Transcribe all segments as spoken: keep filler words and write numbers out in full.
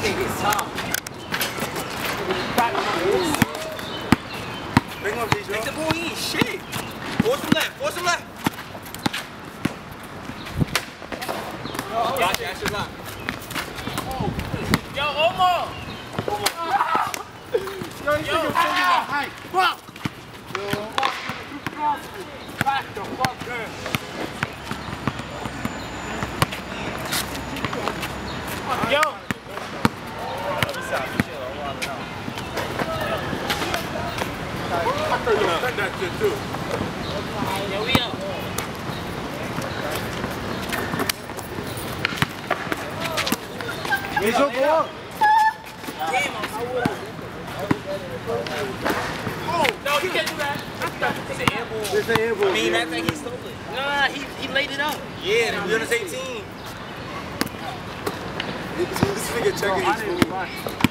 can't get top. Bring one, please, Take the ball in, shit. Force him left, force him left. Gotcha, that's your lock. Yo, Omar! Yo, you think you're ah. height. Fuck! Yo, Omar, you strong. Back the fuck in. Yo! I thought you said that shit too. Yo, we up. He's your ball. Oh, no, you can't do that. It's an air ball. It's an air ball. I mean, that's like he stole it. Nah, he, he laid it up. Yeah, we're on the same team. This nigga checking his phone.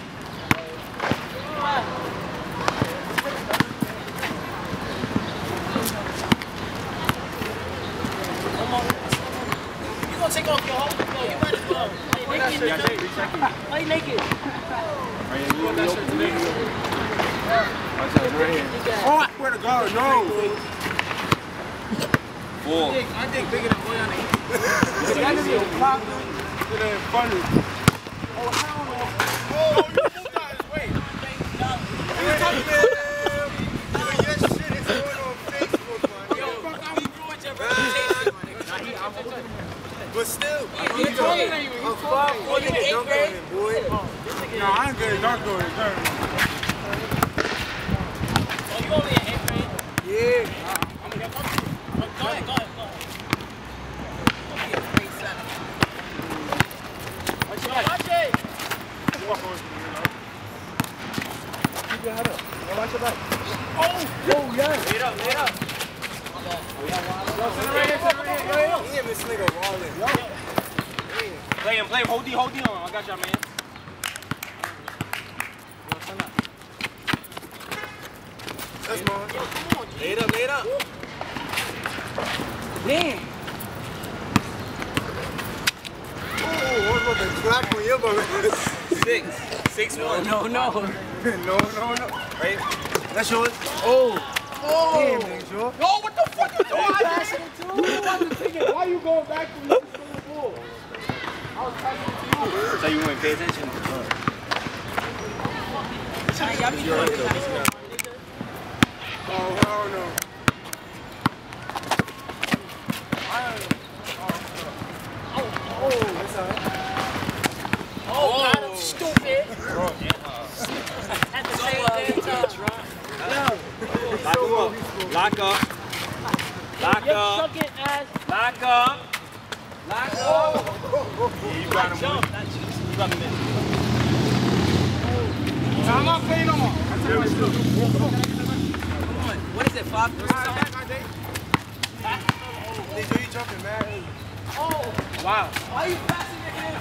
You gonna take off your whole no, you might as well. Play naked, nigga. Play naked. Oh, I swear to God, no. Four. I think bigger than boy on the That nigga blocked him. It ain't funny. Oh, hell no. Oh, you moved out his way. You talking to him? Yo, your shit is going on Facebook, man. Yo, fuck, I'm ruined your reputation, my nigga. But still, He's taller than you. I'm five four, you get dunked on him, boy. No, I ain't getting dunked on him, turn. Oh, you only in eighth grade? Yeah. Go ahead, go ahead, go ahead. Watch it, watch it! Keep your head up. Now watch your back. Oh! Oh, yeah. Lay it up, lay it up. Damn, this nigga walling. Yo. Play him, play him. Hold D, hold D on. I got y'all, man. That's mine. Lay it up, lay it up. Damn. Oh, what's with the clap on your brother? Six. Six one. No, no. No, no, no. Right? That's yours. Oh. Oh. Damn, nigga, sure. No, what the fuck you doing? You wasn't thinking, why you going back to me to the ball? I was passing it to you. So you wouldn't pay attention? Oh, hell no. Oh, that's all right. Oh, God, I'm stupid. At the same damn time. Lock him up. Lock up. Lock You up. suck it, ass. Lock up. Lock up. Yeah, you got him. Jump. You got him in. I'm not paying no more. What is it, five? Nigga, you jumping mad early. Oh. Wow. Why are you passing your hand?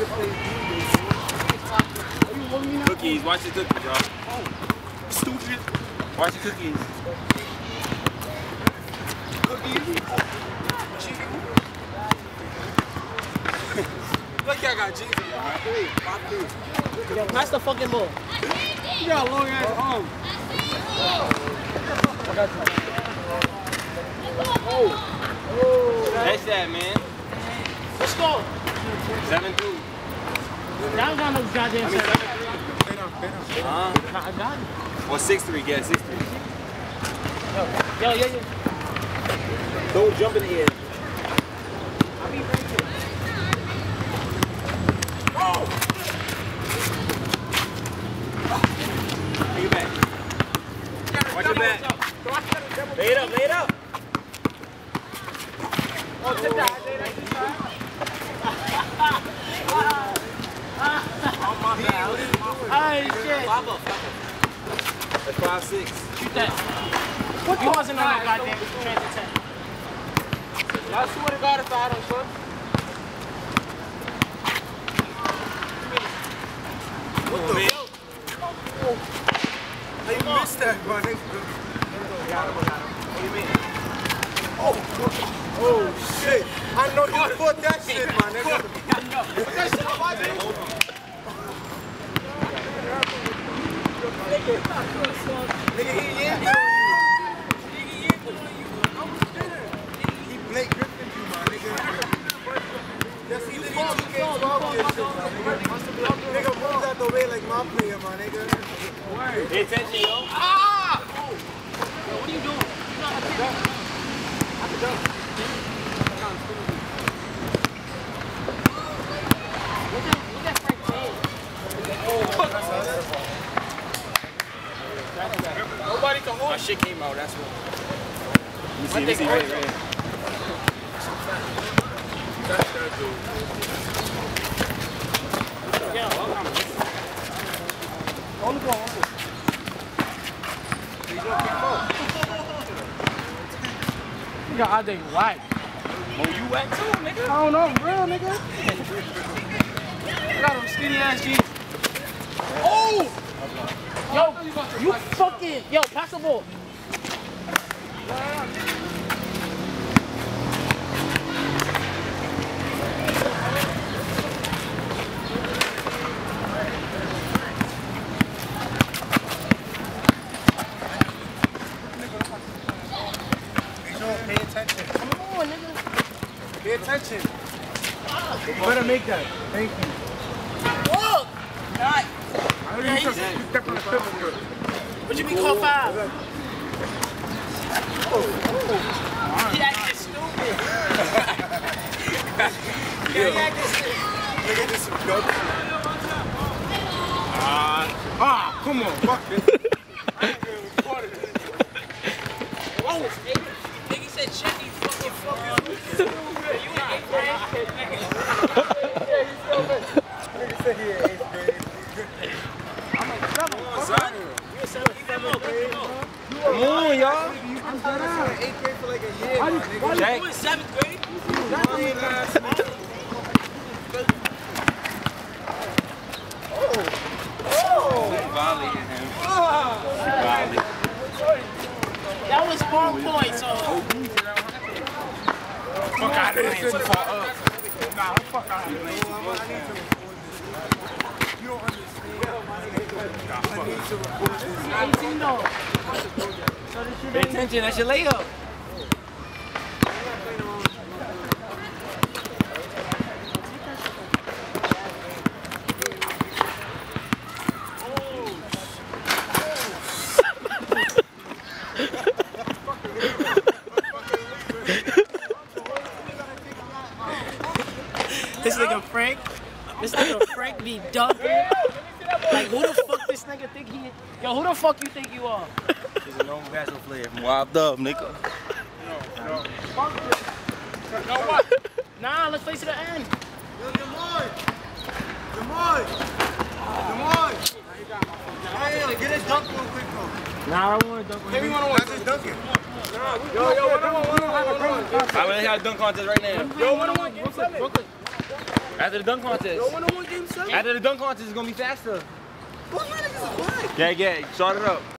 Cookies. Watch the cookies, y'all. Oh. Stupid. Watch the cookies. Cookies. Look, I got jeans on, y'all. Yo, pass the fucking ball. You got a long ass arm. I got you. Oh. Oh. That's that, man. Let's go. Seven two. That got no goddamn seven. Stay down, stay down, stay down. Uh, I got it. or six three. Yeah, six three. Yo, yo, yo. Don't jump in the air. I'll be right here. Take it back. Watch your back. Lay it up, lay it up. Oh, sit down. Lay that shit down. Oh, my bad. Hey, shit. Five up, five up. That's five six. Shoot that. What you wasn't on no goddamn transit tech. I swear to God if I don't, son. What the hell? How you missed that, my nigga? Got him, got him. What do you mean? Oh, oh shit. I know you caught that shit, my nigga. I know. Put that shit on my nigga. Nigga, he yanked on you. He Blake Griffin you, my nigga. That's either he two K twelve or shit, my nigga. Nigga moves out the way like my player, my nigga. Pay attention, yo. Ah! Yo, what are you doing? You not a kid. I can dunk. Look at, look at Frank James. Nobody can hold. My shit came out, that's what. Let me see, let me see, right, right. That's that dude. Yeah, well, I'm Hold the ball, hold it. You got all day white. Oh, you whack too, nigga. I don't know, I'm real, nigga. I got them skinny ass jeans. Oh! Yo, you fucking, yo, pass the ball. Pay attention. Come on, nigga. Pay attention. You better make that. Thank you. Whoa! God. I know you step on the pivot. What you mean call five? He acting stupid. Yeah, he acting stupid. Look at this dope. Ah, ah, come on, fuck this. I ain't gonna record it. Oh, nigga, nigga said check you fucking fucking. You in eighth grade? Nigga said he in eighth grade. I'm like, come on, son. You in seventh grade? Come on, y'all. I'm done in eighth grade for like a year, my nigga. Jack. You in seventh grade? Violated him. That was four points, so. Fuck out of here. Too far up. Nah, fuck out of here. You don't understand. I need to record this. eighteen though. So this shit Pay attention, that's your layup. This nigga Frank, this nigga Frank be dunking. Like who the fuck this nigga think he? Yo, who the fuck you think you are? He's a normal basketball player. I'm wobbed up, nigga. No what? Nah, let's face it to the end. Yo, Demar! Demar! Demar! Hey, get his dunk real quick, though. Nah, I don't want to dunk. Maybe one on one. That's his dunking. Yo, yo, one on one, one on one. I really have a dunk contest right now. Yo, one on one, game seven. Brooklyn. After the dunk contest. Yo, one on one, game seven. After the dunk contest, it's gonna be faster. Both my niggas is black. Yeah, yeah, start it up.